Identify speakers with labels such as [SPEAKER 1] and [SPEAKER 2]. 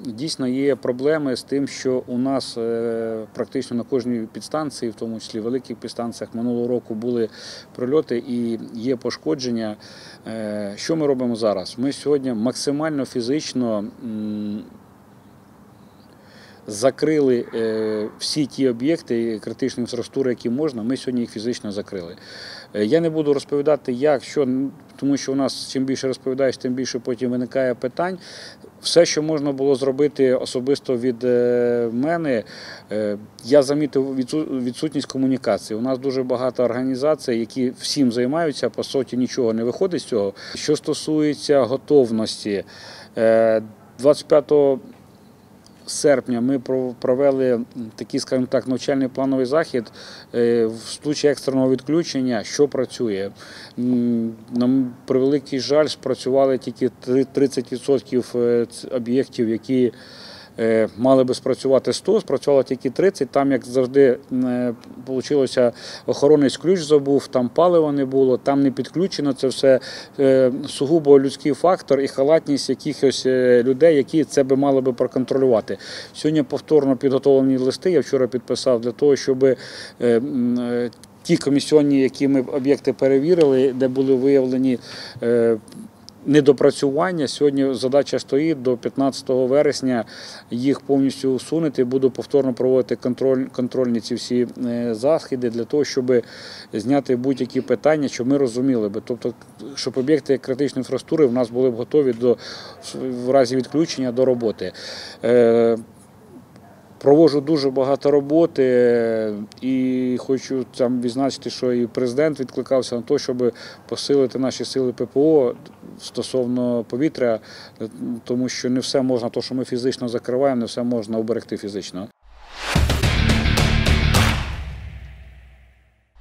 [SPEAKER 1] Дійсно є проблеми з тим, що у нас практично на кожній підстанції, в тому числі великих підстанціях, минулого року були прильоти і є пошкодження. Що ми робимо зараз? Ми сьогодні максимально фізично закрили всі ті об'єкти критичної інфраструктури, які можна, ми сьогодні їх фізично закрили. Я не буду розповідати, як, що, тому що у нас чим більше розповідаєш, тим більше потім виникає питань. Все, що можна було зробити особисто від мене, я замітив відсутність комунікації. У нас дуже багато організацій, які всім займаються, по суті нічого не виходить з цього. Що стосується готовності, 25 серпня ми провели такий, скажімо так, навчальний плановий захід в случаї екстреного відключення, що працює. На превеликий жаль, спрацювали тільки 30% об'єктів, які мали би спрацювати 100, спрацювало тільки 30. Там, як завжди, вийшло, охоронець ключ забув, там палива не було, там не підключено. Це все сугубо людський фактор і халатність якихось людей, які це би мали би проконтролювати. Сьогодні повторно підготовлені листи, я вчора підписав, для того, щоб ті комісіонні, які ми об'єкти перевірили, де були виявлені недопрацювання, сьогодні задача стоїть до 15 вересня їх повністю усунути. Буду повторно проводити контрольні ці всі заходи для того, щоб зняти будь-які питання, щоб ми розуміли, тобто, щоб об'єкти критичної інфраструктури в нас були б готові в разі відключення до роботи. Проводжу дуже багато роботи і хочу там відзначити, що і президент відкликався на те, щоб посилити наші сили ППО стосовно повітря, тому що не все можна, то, що ми фізично закриваємо, не все можна уберегти фізично.